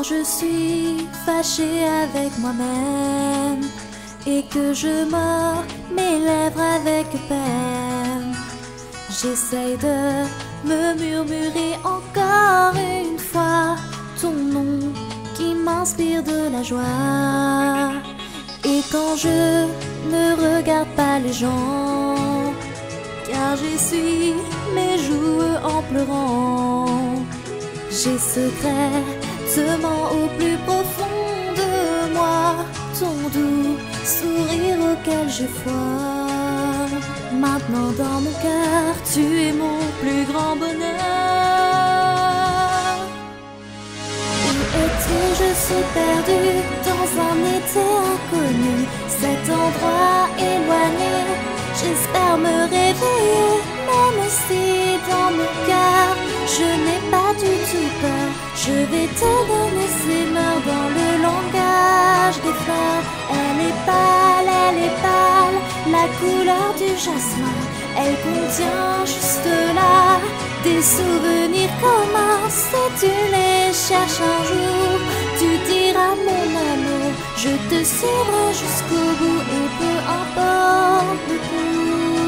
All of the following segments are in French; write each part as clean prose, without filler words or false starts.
je suis fâchée avec moi-même et que je mords mes lèvres avec peine, j'essaye de me murmurer encore une fois ton nom qui m'inspire de la joie. Et quand je ne regarde pas les gens, car j'essuie mes joues en pleurant, j'ai secrètement au plus profond de moi ton doux sourire auquel j'ai foi. Maintenant dans mon cœur, tu es mon plus grand bonheur. Où es-tu? Je suis perdue dans un été inconnu, cet endroit éloigné. J'espère me réveiller, même si dans mon cœur je n'ai pas du tout peur. Je vais te donner ces mœurs dans le langage des fleurs. Elle est pâle, la couleur du jasmin. Elle contient juste là des souvenirs communs. Si tu les cherches un jour, tu diras mon amour, je te suivrai jusqu'au bout et peu importe le coût.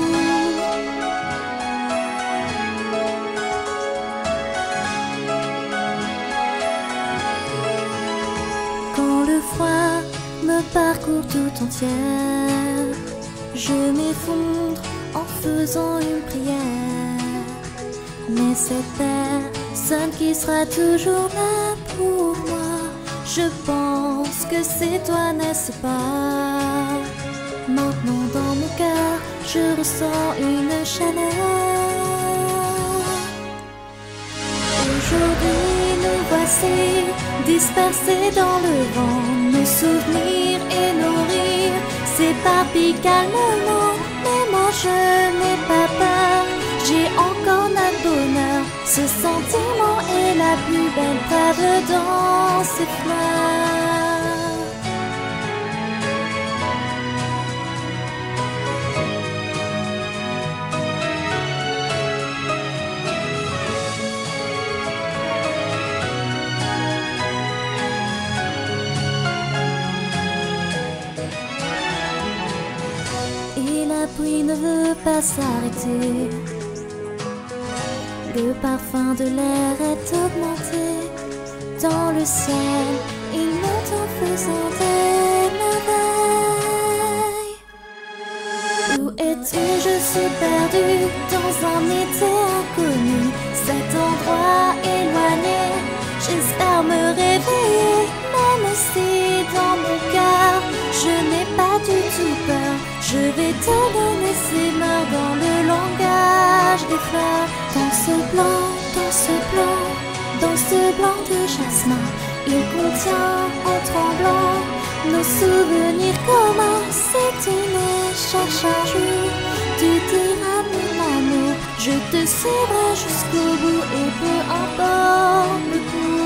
Quand le froid me parcourt tout entière, je m'effondre en faisant une prière. Mais cette personne qui sera toujours là pour moi, je pense que c'est toi, n'est-ce pas? Maintenant dans mon cœur, je ressens une chaleur. Aujourd'hui nous voici dispersés dans le vent, nos souvenirs et nos rires s'éparpillent calmement. Mais moi je n'ai pas peur, j'ai encore notre bonheur. Ce sentiment est la plus belle preuve dans ces fleurs. Et la pluie ne veut pas s'arrêter. Le parfum de l'air est augmenté dans le ciel, il monte en faisant des merveilles. Où es-tu? Je suis perdue dans un été inconnu, cet endroit éloigné. J'espère me réveiller, même si dans mon cœur je n'ai pas du tout peur. Je vais te donner ces mœurs dans le langage des fleurs. Dans ce blanc de jasmin, il contient en tremblant nos souvenirs communs. Si tu les cherches un jour, tu diras mon amour, je te suivrai jusqu'au bout et peu importe le coût.